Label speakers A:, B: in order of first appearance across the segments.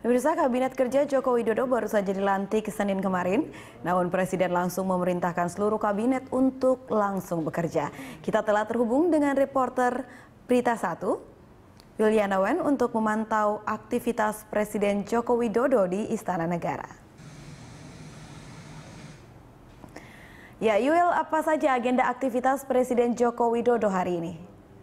A: Pemirsa, Kabinet Kerja Joko Widodo baru saja dilantik Senin kemarin, namun Presiden langsung memerintahkan seluruh kabinet untuk langsung bekerja. Kita telah terhubung dengan reporter Berita 1, Yuliana Wen, untuk memantau aktivitas Presiden Joko Widodo di Istana Negara. Ya, Yul, apa saja agenda aktivitas Presiden Joko Widodo hari ini?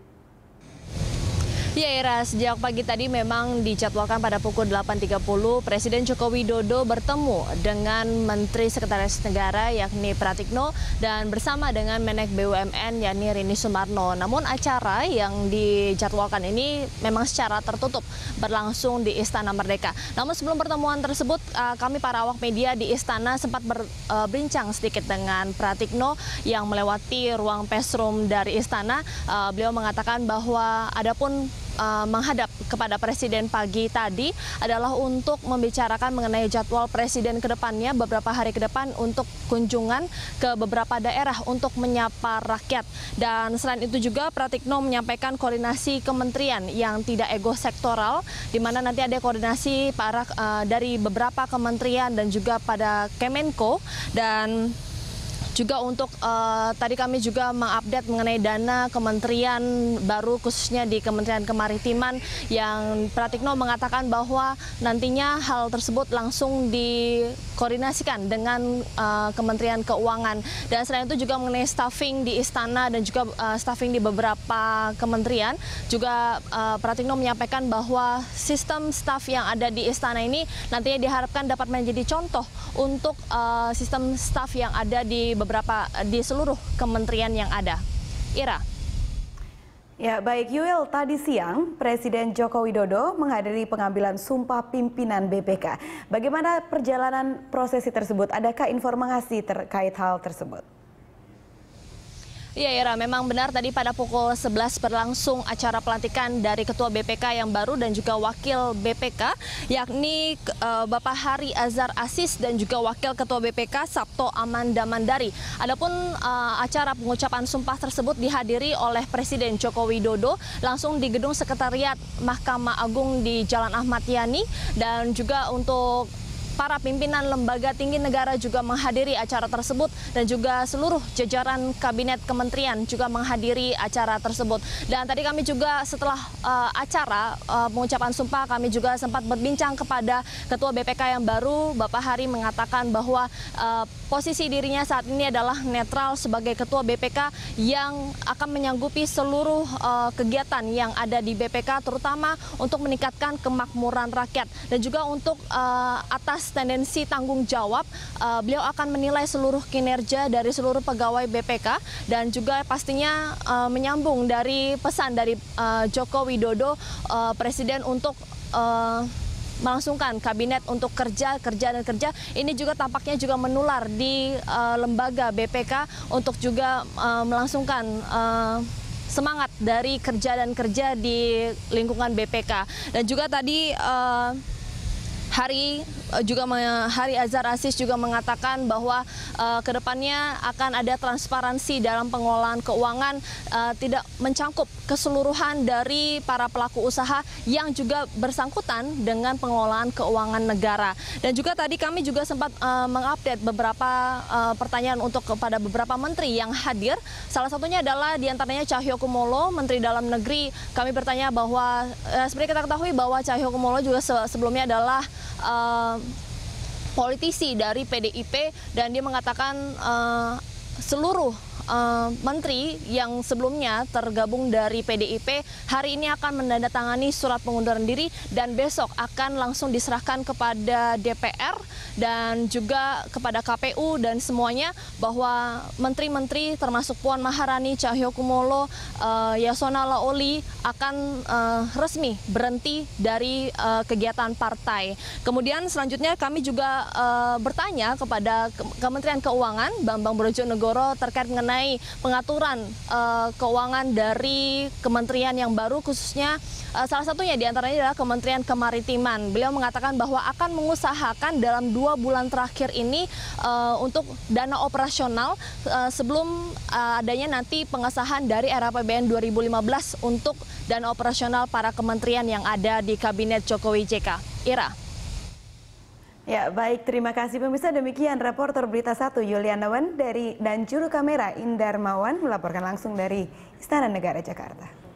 B: Ya, Ira, sejak pagi tadi memang dijadwalkan pada pukul 8.30 Presiden Joko Widodo bertemu dengan Menteri Sekretaris Negara yakni Pratikno dan bersama dengan Menek BUMN yakni Rini Sumarno. Namun acara yang dijadwalkan ini memang secara tertutup berlangsung di Istana Merdeka. Namun sebelum pertemuan tersebut kami para awak media di Istana sempat berbincang sedikit dengan Pratikno yang melewati ruang press room dari Istana. Beliau mengatakan bahwa adapun menghadap kepada Presiden pagi tadi adalah untuk membicarakan mengenai jadwal Presiden ke depannya beberapa hari ke depan untuk kunjungan ke beberapa daerah untuk menyapa rakyat. Dan selain itu juga Pratikno menyampaikan koordinasi kementerian yang tidak ekosektoral, di mana nanti ada koordinasi dari beberapa kementerian dan juga pada Kemenko. Dan juga untuk tadi kami juga mengupdate mengenai dana kementerian baru khususnya di Kementerian Kemaritiman yang Pratikno mengatakan bahwa nantinya hal tersebut langsung dikoordinasikan dengan Kementerian Keuangan. Dan selain itu juga mengenai staffing di Istana dan juga staffing di beberapa kementerian, juga Pratikno menyampaikan bahwa sistem staff yang ada di Istana ini nantinya diharapkan dapat menjadi contoh untuk sistem staff yang ada di seluruh kementerian yang ada. Ira.
A: Ya, baik Yuel, tadi siang Presiden Joko Widodo menghadiri pengambilan sumpah pimpinan BPK. Bagaimana perjalanan prosesi tersebut? Adakah informasi terkait hal tersebut?
B: Iya, Ira, memang benar tadi pada pukul 11 berlangsung acara pelantikan dari Ketua BPK yang baru dan juga Wakil BPK, yakni Bapak Hari Azhar Aziz dan juga Wakil Ketua BPK Sabto Amanda Mandari. Adapun acara pengucapan sumpah tersebut dihadiri oleh Presiden Joko Widodo langsung di Gedung Sekretariat Mahkamah Agung di Jalan Ahmad Yani, dan juga untuk para pimpinan lembaga tinggi negara juga menghadiri acara tersebut dan juga seluruh jajaran kabinet kementerian juga menghadiri acara tersebut. Dan tadi kami juga setelah acara pengucapan sumpah kami juga sempat berbincang kepada Ketua BPK yang baru. Bapak Hari mengatakan bahwa posisi dirinya saat ini adalah netral sebagai Ketua BPK yang akan menyanggupi seluruh kegiatan yang ada di BPK, terutama untuk meningkatkan kemakmuran rakyat dan juga untuk atas tendensi tanggung jawab, beliau akan menilai seluruh kinerja dari seluruh pegawai BPK dan juga pastinya menyambung dari pesan dari Joko Widodo, Presiden untuk melangsungkan kabinet untuk kerja. Ini juga tampaknya juga menular di lembaga BPK untuk juga melangsungkan semangat dari kerja di lingkungan BPK. Dan juga tadi Hari Azhar Aziz juga mengatakan bahwa kedepannya akan ada transparansi dalam pengelolaan keuangan, tidak mencangkup keseluruhan dari para pelaku usaha yang juga bersangkutan dengan pengelolaan keuangan negara. Dan juga tadi kami juga sempat mengupdate beberapa pertanyaan kepada beberapa menteri yang hadir. Salah satunya adalah diantaranya Cahyokumolo, Menteri Dalam Negeri. Kami bertanya bahwa seperti kita ketahui bahwa Cahyokumolo juga sebelumnya adalah politisi dari PDIP, dan dia mengatakan seluruh menteri yang sebelumnya tergabung dari PDIP hari ini akan menandatangani surat pengunduran diri dan besok akan langsung diserahkan kepada DPR dan juga kepada KPU, dan semuanya bahwa menteri-menteri termasuk Puan Maharani, Cahyokumolo, Yasona Laoli akan resmi berhenti dari kegiatan partai. Kemudian selanjutnya kami juga bertanya kepada Kementerian Keuangan Bambang Brojonegoro terkait mengenai pengaturan keuangan dari kementerian yang baru, khususnya salah satunya diantaranya adalah Kementerian Kemaritiman. Beliau mengatakan bahwa akan mengusahakan dalam 2 bulan terakhir ini untuk dana operasional sebelum adanya nanti pengesahan dari RAPBN 2015 untuk dana operasional para kementerian yang ada di Kabinet Jokowi JK. Ira.
A: Ya, baik, terima kasih pemirsa. Demikian reporter Berita 1 Yulianawan dan juru kamera Indarmawan melaporkan langsung dari Istana Negara Jakarta.